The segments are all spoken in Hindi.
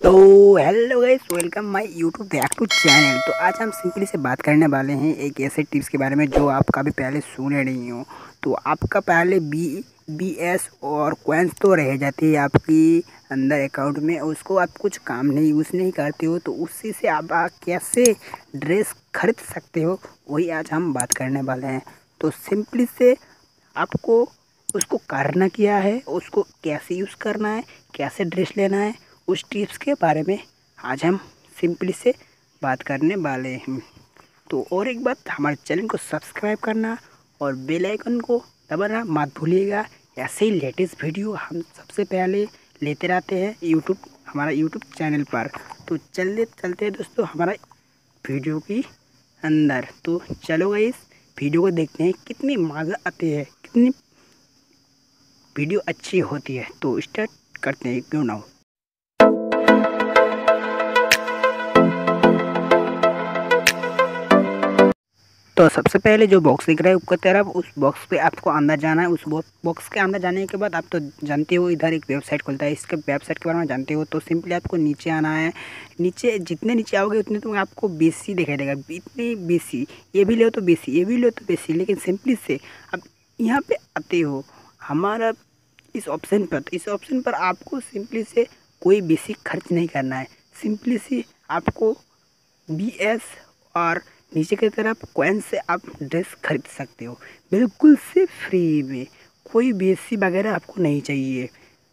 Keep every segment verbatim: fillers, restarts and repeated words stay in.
तो hello guys, welcome my YouTube back to channel. तो आज हम सिंपली से बात करने वाले हैं एक ऐसे टिप्स के बारे में जो आप कभी पहले सुने नहीं हो। तो आपका पहले बी बी एस और कॉइन्स तो रह जाती है आपकी अंदर अकाउंट में, उसको आप कुछ काम नहीं यूज़ नहीं करते हो, तो उससे से आप कैसे ड्रेस खरीद सकते हो वही आज हम बात करने वाले हैं। तो सिंपली से आपको उसको करना क्या है, उसको कैसे यूज़ करना है, कैसे ड्रेस लेना है, उस टिप्स के बारे में आज हम सिंपली से बात करने वाले हैं। तो और एक बात, हमारे चैनल को सब्सक्राइब करना और बेल आइकन को दबाना मत भूलिएगा। ऐसे ही लेटेस्ट वीडियो हम सबसे पहले लेते रहते हैं यूट्यूब हमारा यूट्यूब चैनल पर। तो चलते चलते हैं दोस्तों हमारा वीडियो की अंदर। तो चलो गाइस, वीडियो को देखते हैं कितनी मज़ा आती है, कितनी वीडियो अच्छी होती है। तो स्टार्ट करते हैं, क्यों ना हो। तो सबसे पहले जो बॉक्स दिख रहा है ऊपर तरफ, उस बॉक्स पे आपको अंदर जाना है। उस बॉक्स के अंदर जाने के बाद आप तो जानते हो इधर एक वेबसाइट खुलता है, इसके वेबसाइट के बारे में जानते हो। तो सिंपली आपको नीचे आना है। नीचे जितने नीचे आओगे उतने तो आपको बेसी दिखाई देगा, इतनी बेसी, ये भी लो तो बेसी, ये भी लो तो बेसी। लेकिन सिंपली से अब यहाँ पे आते हो हमारा इस ऑप्शन पर, तो इस ऑप्शन पर आपको सिंपली से कोई बेसिक खर्च नहीं करना है। सिंपली से आपको बी एस और नीचे की तरफ कॉइन से आप ड्रेस खरीद सकते हो बिल्कुल से फ्री में, कोई बेसी वगैरह आपको नहीं चाहिए।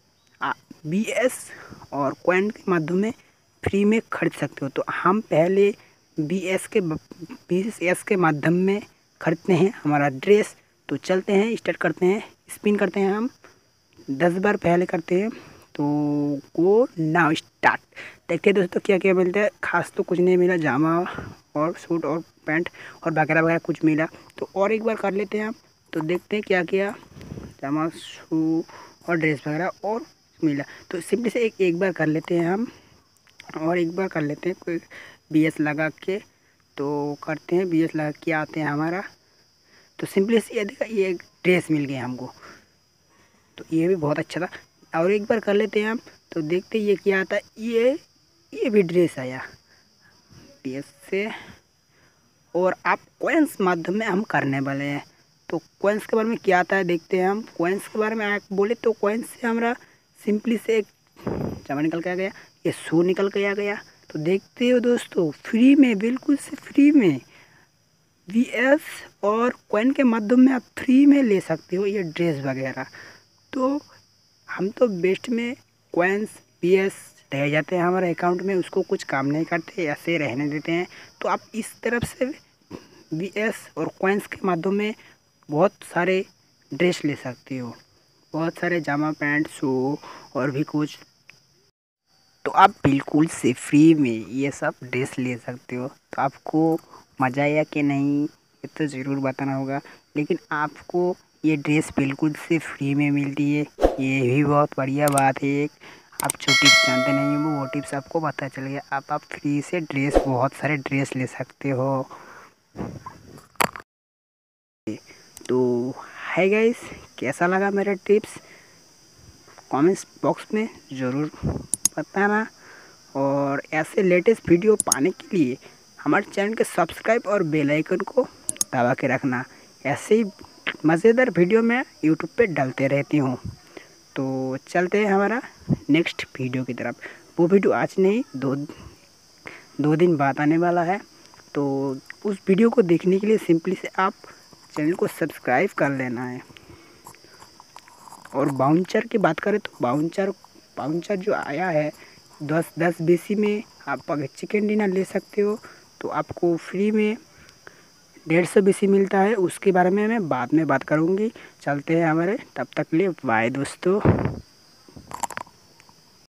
बी एस और कॉइन के माध्यम में फ्री में खरीद सकते हो। तो हम पहले बी एस के बी एस के माध्यम में खरीदते हैं हमारा ड्रेस। तो चलते हैं, स्टार्ट करते हैं, स्पिन करते हैं, हम दस बार पहले करते हैं। तो गो नाउ स्टार्ट। देखते हैं दोस्तों क्या क्या मिलता है। खास तो कुछ नहीं मिला, जामा और सूट और पैंट और वगैरह वगैरह कुछ मिला। तो और एक बार कर लेते हैं हम, तो देखते हैं क्या क्या जामा शू और ड्रेस वगैरह और मिला। तो सिंपली से एक एक बार कर लेते हैं हम, और एक बार कर लेते हैं कोई बी एस लगा के। तो करते हैं, बी एस लगा के आते हैं हमारा। तो सिंपली से ये देखा, ये ड्रेस मिल गया हमको, तो ये भी बहुत अच्छा था। और एक बार कर लेते हैं हम, तो देखते ये क्या आता है। ये ये भी ड्रेस आया बी एस से। और आप कॉइन्स माध्यम में हम करने वाले हैं। तो कॉइन्स के बारे में क्या आता है देखते हैं हम। कॉइन्स के बारे में आप बोले तो कॉइन्स से हमारा सिंपली से एक जामा निकल के आ गया, ये शू निकल के आ गया। तो देखते हो दोस्तों, फ्री में, बिल्कुल से फ्री में बी एस और कॉइन के माध्यम में आप फ्री में ले सकते हो ये ड्रेस वगैरह। तो हम तो बेस्ट में कॉइन्स बी एस रह जाते हैं हमारे अकाउंट में, उसको कुछ काम नहीं करते, ऐसे रहने देते हैं। तो आप इस तरफ से बी एस और कॉइन्स के माध्यम में बहुत सारे ड्रेस ले सकते हो, बहुत सारे जामा पैंट शू और भी कुछ। तो आप बिल्कुल से फ्री में ये सब ड्रेस ले सकते हो। तो आपको मज़ा आया कि नहीं ये तो ज़रूर बताना होगा। लेकिन आपको ये ड्रेस बिल्कुल से फ्री में मिलती है, ये भी बहुत बढ़िया बात है। एक आप जो टिप्स जानते नहीं हो वो टिप्स आपको पता चल गया। आप आप फ्री से ड्रेस, बहुत सारे ड्रेस ले सकते हो। तो हाय गाइस, कैसा लगा मेरा टिप्स कमेंट्स बॉक्स में ज़रूर बताना। और ऐसे लेटेस्ट वीडियो पाने के लिए हमारे चैनल के सब्सक्राइब और बेल आइकन को दबा के रखना। ऐसे ही मज़ेदार वीडियो मैं यूट्यूब पे डालते रहती हूँ। तो चलते हैं हमारा नेक्स्ट वीडियो की तरफ। वो वीडियो आज नहीं, दो दो दिन बाद आने वाला है। तो उस वीडियो को देखने के लिए सिंपली से आप चैनल को सब्सक्राइब कर लेना है। और बाउंचर की बात करें तो बाउंचर बाउंचर जो आया है दस दस बीसी में, आप अगर चिकन डिनर ले सकते हो तो आपको फ्री में डेढ़ सौ बीसी मिलता है। उसके बारे में मैं बाद में बात करूँगी। चलते हैं हमारे, तब तक के लिए बाय दोस्तों।